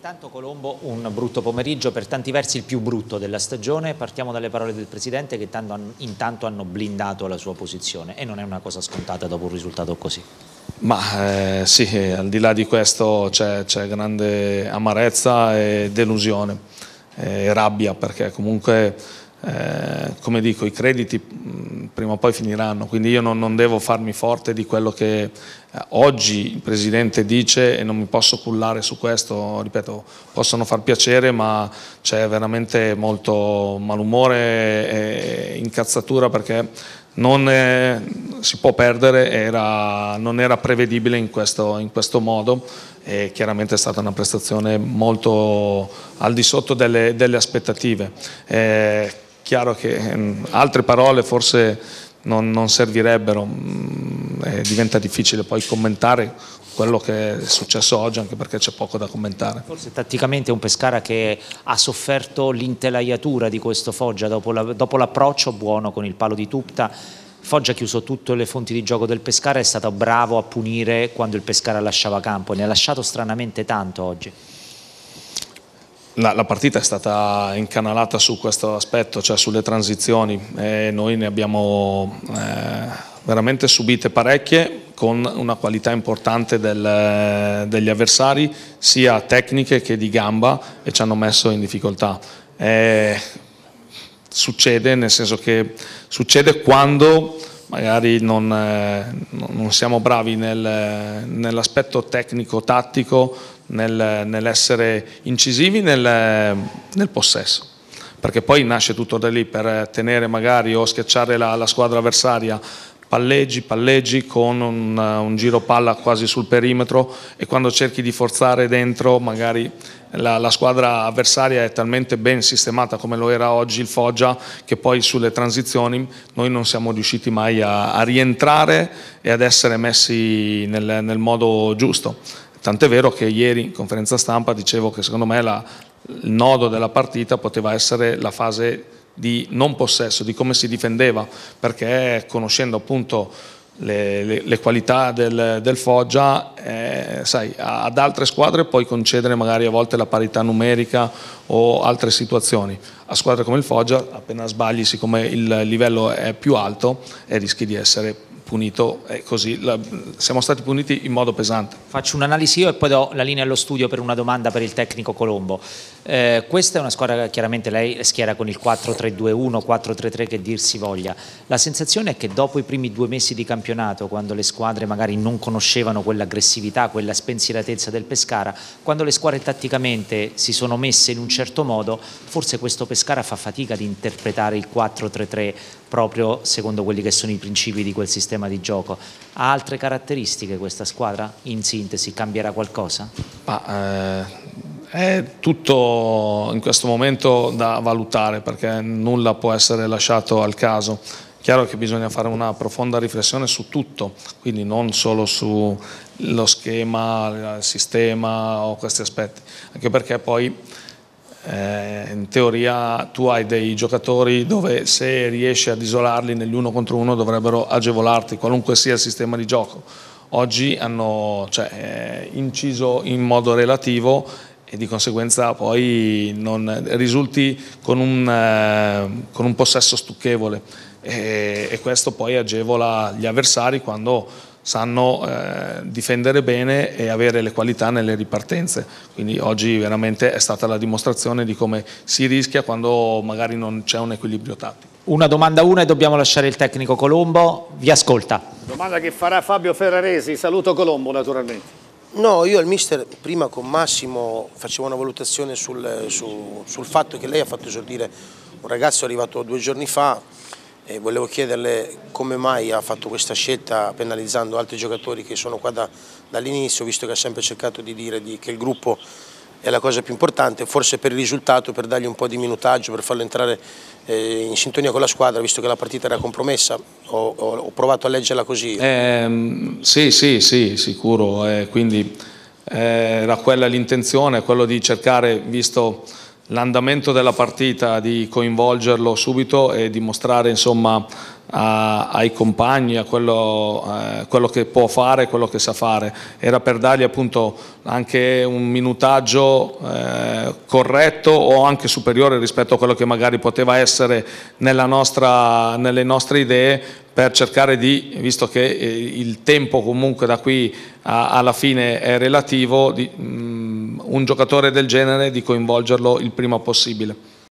Intanto Colombo, un brutto pomeriggio, per tanti versi il più brutto della stagione. Partiamo dalle parole del Presidente che intanto hanno blindato la sua posizione e non è una cosa scontata dopo un risultato così. Ma sì, al di là di questo c'è grande amarezza e delusione e rabbia, perché comunque come dico, i crediti prima o poi finiranno, quindi io non devo farmi forte di quello che oggi il Presidente dice e non mi posso cullare su questo. Ripeto, possono far piacere, ma c'è veramente molto malumore e incazzatura, perché non si può perdere, non era prevedibile in questo modo, e chiaramente è stata una prestazione molto al di sotto delle aspettative. Chiaro che altre parole forse non servirebbero, diventa difficile poi commentare quello che è successo oggi, anche perché c'è poco da commentare. Forse tatticamente è un Pescara che ha sofferto l'intelaiatura di questo Foggia dopo l'approccio buono con il palo di Tupta. Foggia ha chiuso tutte le fonti di gioco del Pescara, è stato bravo a punire quando il Pescara lasciava campo, ne ha lasciato stranamente tanto oggi. La partita è stata incanalata su questo aspetto, cioè sulle transizioni, e noi ne abbiamo veramente subite parecchie, con una qualità importante degli avversari, sia tecniche che di gamba, e ci hanno messo in difficoltà. Succede, nel senso che succede quando magari non siamo bravi nell'aspetto tecnico-tattico, nell'essere incisivi nel possesso, perché poi nasce tutto da lì, per tenere magari o schiacciare la squadra avversaria, palleggi con un giro palla quasi sul perimetro, e quando cerchi di forzare dentro magari la squadra avversaria è talmente ben sistemata come lo era oggi il Foggia, che poi sulle transizioni noi non siamo riusciti mai a rientrare e ad essere messi nel modo giusto. Tant'è vero che ieri in conferenza stampa dicevo che secondo me il nodo della partita poteva essere la fase di non possesso, di come si difendeva, perché conoscendo appunto le qualità del Foggia, sai, ad altre squadre puoi concedere magari a volte la parità numerica o altre situazioni. A squadre come il Foggia, appena sbagli, siccome il livello è più alto, rischi di essere punito, e così siamo stati puniti in modo pesante. Faccio un'analisi io e poi do la linea allo studio per una domanda per il tecnico Colombo. Questa è una squadra che chiaramente lei schiera con il 4-3-2-1, 4-3-3 che dir si voglia. La sensazione è che dopo i primi 2 mesi di campionato, quando le squadre magari non conoscevano quell'aggressività, quella spensieratezza del Pescara, quando le squadre tatticamente si sono messe in un certo modo, forse questo Pescara fa fatica ad interpretare il 4-3-3 proprio secondo quelli che sono i principi di quel sistema di gioco. Ha altre caratteristiche questa squadra? In sintesi, cambierà qualcosa? È tutto in questo momento da valutare, perché nulla può essere lasciato al caso. Chiaro che bisogna fare una profonda riflessione su tutto, quindi non solo sullo schema, il sistema o questi aspetti, anche perché poi in teoria tu hai dei giocatori dove, se riesci ad isolarli negli 1 contro 1, dovrebbero agevolarti qualunque sia il sistema di gioco. Oggi hanno inciso in modo relativo, e di conseguenza poi non risulti con un possesso stucchevole, e questo poi agevola gli avversari quando sanno difendere bene e avere le qualità nelle ripartenze. Quindi oggi veramente è stata la dimostrazione di come si rischia quando magari non c'è un equilibrio tattico. Una domanda e dobbiamo lasciare il tecnico Colombo, vi ascolta. Domanda che farà Fabio Ferraresi, saluto Colombo naturalmente. No, io al mister prima con Massimo facevo una valutazione sul fatto che lei ha fatto esordire un ragazzo arrivato 2 giorni fa, e volevo chiederle come mai ha fatto questa scelta penalizzando altri giocatori che sono qua dall'inizio, visto che ha sempre cercato di dire che il gruppo è la cosa più importante, forse per il risultato, per dargli un po' di minutaggio, per farlo entrare in sintonia con la squadra, visto che la partita era compromessa. Ho provato a leggerla così. Sì, sicuro, quindi era quella l'intenzione, quello di cercare, visto l'andamento della partita, di coinvolgerlo subito e dimostrare insomma ai compagni, a quello che può fare, quello che sa fare. Era per dargli appunto anche un minutaggio corretto o anche superiore rispetto a quello che magari poteva essere nelle nostre idee, per cercare di, visto che il tempo comunque da qui alla fine è relativo, un giocatore del genere di coinvolgerlo il prima possibile.